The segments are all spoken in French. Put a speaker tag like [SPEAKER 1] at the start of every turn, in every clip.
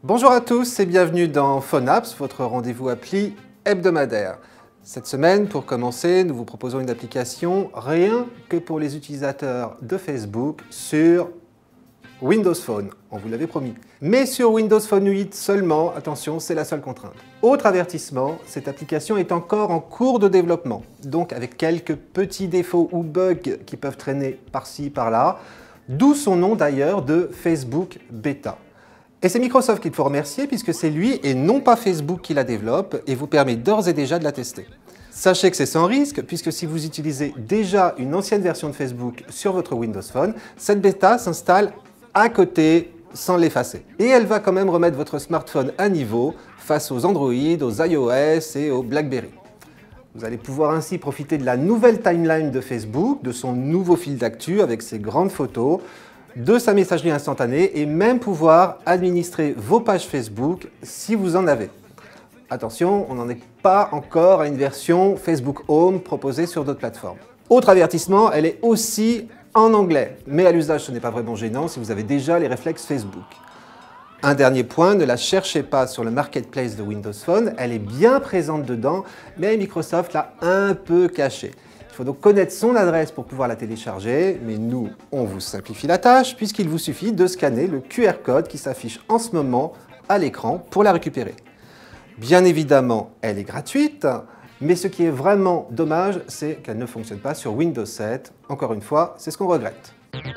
[SPEAKER 1] Bonjour à tous et bienvenue dans PhoneApps, votre rendez-vous appli hebdomadaire. Cette semaine, pour commencer, nous vous proposons une application rien que pour les utilisateurs de Facebook sur Windows Phone, on vous l'avait promis. Mais sur Windows Phone 8 seulement, attention, c'est la seule contrainte. Autre avertissement, cette application est encore en cours de développement, donc avec quelques petits défauts ou bugs qui peuvent traîner par-ci, par-là, d'où son nom d'ailleurs de Facebook Beta. Et c'est Microsoft qu'il faut remercier puisque c'est lui et non pas Facebook qui la développe et vous permet d'ores et déjà de la tester. Sachez que c'est sans risque puisque si vous utilisez déjà une ancienne version de Facebook sur votre Windows Phone, cette bêta s'installe à côté sans l'effacer. Et elle va quand même remettre votre smartphone à niveau face aux Android, aux iOS et aux BlackBerry. Vous allez pouvoir ainsi profiter de la nouvelle timeline de Facebook, de son nouveau fil d'actu avec ses grandes photos, de sa messagerie instantanée et même pouvoir administrer vos pages Facebook si vous en avez. Attention, on n'en est pas encore à une version Facebook Home proposée sur d'autres plateformes. Autre avertissement, elle est aussi en anglais, mais à l'usage ce n'est pas vraiment gênant si vous avez déjà les réflexes Facebook. Un dernier point, ne la cherchez pas sur le marketplace de Windows Phone, elle est bien présente dedans, mais Microsoft l'a un peu cachée. Il faut donc connaître son adresse pour pouvoir la télécharger, mais nous, on vous simplifie la tâche puisqu'il vous suffit de scanner le QR code qui s'affiche en ce moment à l'écran pour la récupérer. Bien évidemment, elle est gratuite, mais ce qui est vraiment dommage, c'est qu'elle ne fonctionne pas sur Windows 7. Encore une fois, c'est ce qu'on regrette.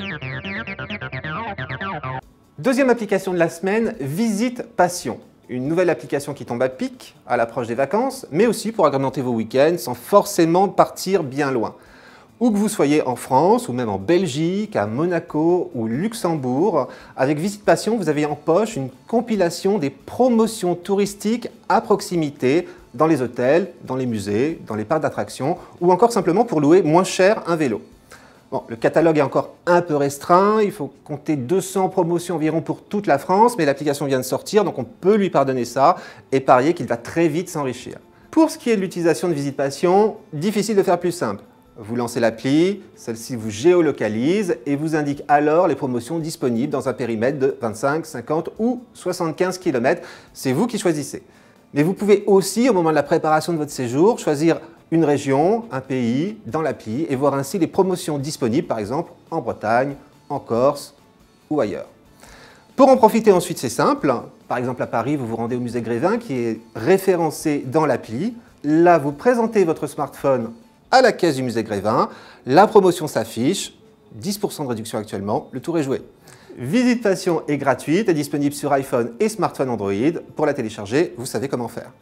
[SPEAKER 1] Deuxième application de la semaine, Visite Passion. Une nouvelle application qui tombe à pic à l'approche des vacances, mais aussi pour agrémenter vos week-ends sans forcément partir bien loin. Où que vous soyez en France ou même en Belgique, à Monaco ou Luxembourg, avec Visite Passion, vous avez en poche une compilation des promotions touristiques à proximité dans les hôtels, dans les musées, dans les parcs d'attractions ou encore simplement pour louer moins cher un vélo. Bon, le catalogue est encore un peu restreint, il faut compter 200 promotions environ pour toute la France, mais l'application vient de sortir, donc on peut lui pardonner ça et parier qu'il va très vite s'enrichir. Pour ce qui est de l'utilisation de Visite Passion, difficile de faire plus simple. Vous lancez l'appli, celle-ci vous géolocalise et vous indique alors les promotions disponibles dans un périmètre de 25, 50 ou 75 km. C'est vous qui choisissez. Mais vous pouvez aussi, au moment de la préparation de votre séjour, choisir une région, un pays dans l'appli et voir ainsi les promotions disponibles, par exemple en Bretagne, en Corse ou ailleurs. Pour en profiter ensuite, c'est simple. Par exemple, à Paris, vous vous rendez au musée Grévin qui est référencé dans l'appli. Là, vous présentez votre smartphone à la caisse du musée Grévin. La promotion s'affiche, 10% de réduction actuellement, le tour est joué. Visite Passion est gratuite et disponible sur iPhone et smartphone Android. Pour la télécharger, vous savez comment faire.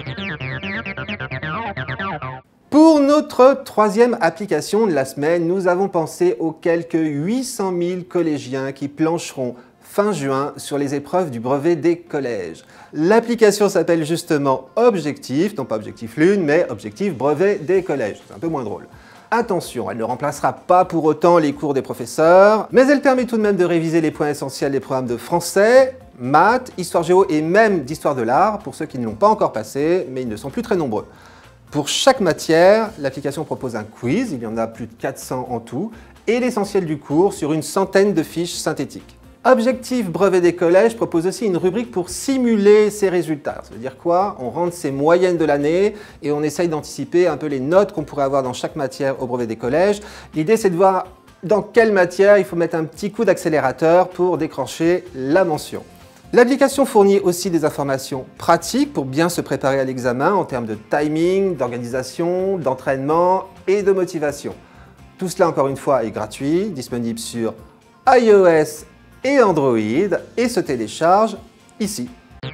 [SPEAKER 1] Pour notre troisième application de la semaine, nous avons pensé aux quelques 800 000 collégiens qui plancheront fin juin sur les épreuves du brevet des collèges. L'application s'appelle justement Objectif, non pas Objectif Lune, mais Objectif Brevet des collèges. C'est un peu moins drôle. Attention, elle ne remplacera pas pour autant les cours des professeurs, mais elle permet tout de même de réviser les points essentiels des programmes de français, maths, histoire géo et même d'histoire de l'art, pour ceux qui ne l'ont pas encore passé, mais ils ne sont plus très nombreux. Pour chaque matière, l'application propose un quiz, il y en a plus de 400 en tout, et l'essentiel du cours sur une centaine de fiches synthétiques. Objectif Brevet des collèges propose aussi une rubrique pour simuler ses résultats. Ça veut dire quoi? On rentre ses moyennes de l'année et on essaye d'anticiper un peu les notes qu'on pourrait avoir dans chaque matière au brevet des collèges. L'idée, c'est de voir dans quelle matière il faut mettre un petit coup d'accélérateur pour décrocher la mention. L'application fournit aussi des informations pratiques pour bien se préparer à l'examen en termes de timing, d'organisation, d'entraînement et de motivation. Tout cela, encore une fois, est gratuit, disponible sur iOS et Android et se télécharge ici.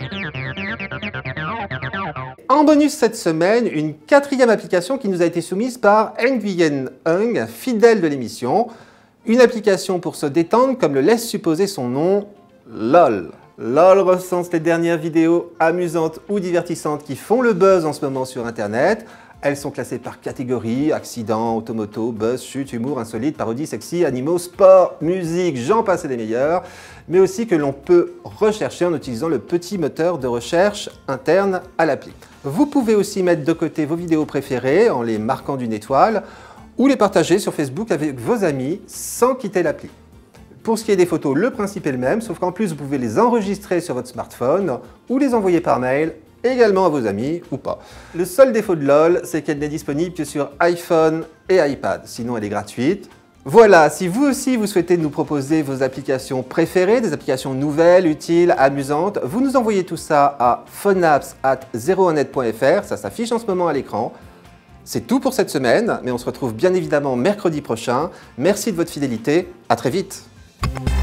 [SPEAKER 1] En bonus cette semaine, une quatrième application qui nous a été soumise par Nguyen Hung, fidèle de l'émission. Une application pour se détendre comme le laisse supposer son nom, LOL. LOL recense les dernières vidéos amusantes ou divertissantes qui font le buzz en ce moment sur Internet. Elles sont classées par catégorie, accident, automoto, buzz, chute, humour, insolite, parodie, sexy, animaux, sport, musique, j'en passe et des meilleurs, mais aussi que l'on peut rechercher en utilisant le petit moteur de recherche interne à l'appli. Vous pouvez aussi mettre de côté vos vidéos préférées en les marquant d'une étoile ou les partager sur Facebook avec vos amis sans quitter l'appli. Pour ce qui est des photos, le principe est le même, sauf qu'en plus vous pouvez les enregistrer sur votre smartphone ou les envoyer par mail, également à vos amis ou pas. Le seul défaut de LOL, c'est qu'elle n'est disponible que sur iPhone et iPad, sinon elle est gratuite. Voilà, si vous aussi vous souhaitez nous proposer vos applications préférées, des applications nouvelles, utiles, amusantes, vous nous envoyez tout ça à phonapps@01net.fr, ça s'affiche en ce moment à l'écran. C'est tout pour cette semaine, mais on se retrouve bien évidemment mercredi prochain. Merci de votre fidélité, à très vite.